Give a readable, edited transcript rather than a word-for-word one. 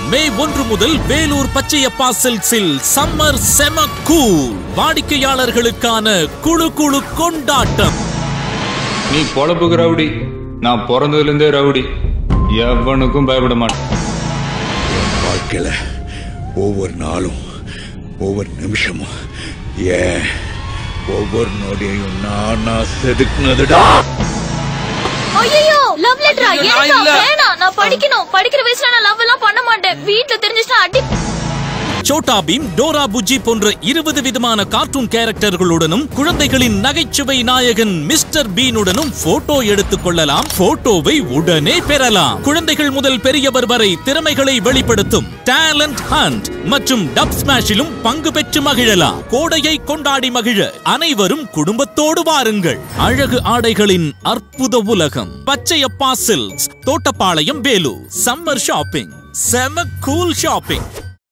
மே 1 முதல் வேலூர் பச்சையப்பா சில்க்ஸில் சம்மர் செம கூல் வாடிக்கையாளர்களுக்கான குழு குழு கொண்டாட்டம். நீ பொழப்புக்கு ரவுடி, நான் பிறந்ததுல இருந்தே ரவுடி, எவனுக்கும் பயப்பட மாட்டேன். வாழ்க்கையில ஒவ்வொரு நாளும் ஒவ்வொரு நிமிஷமும் ஏன் ஒவ்வொரு நொடியையும் நானா செதுக்குனதுடா. ஐயோ லவ் லெட்டரா? ஏன்டா வேணாம், நான் படிக்கணும். படிக்கிற வயசுல நான் லவ் எல்லாம் பண்ண மாட்டேன். வீட்ல தெரிஞ்சிட்டா அடி. சோட்டா பீம், டோரா புஜ்ஜி போன்ற 20 விதமான கார்ட்டூன் கேரக்டர்களுடனும் குழந்தைகளின் நகைச்சுவை நாயகன் மிஸ்டர் பீனுடனும் போட்டோ எடுத்துக் கொள்ளலாம். போட்டோவை உடனே பெறலாம். குழந்தைகள் முதல் பெரியவர் வரை திறமைகளை வெளிப்படுத்தும் டேலண்ட் ஹண்ட் மற்றும் டப் ஸ்மாஷிலும் பங்கு பெற்று மகிழலாம். கோடையை கொண்டாடி மகிழ அனைவரும் குடும்பத்தோடு வாருங்கள். அழகு ஆடைகளின் அற்புத உலகம் Pachaiyappa silks, Thottapalayam, Vellore. Summer shopping, செம கூல் ஷாப்பிங்.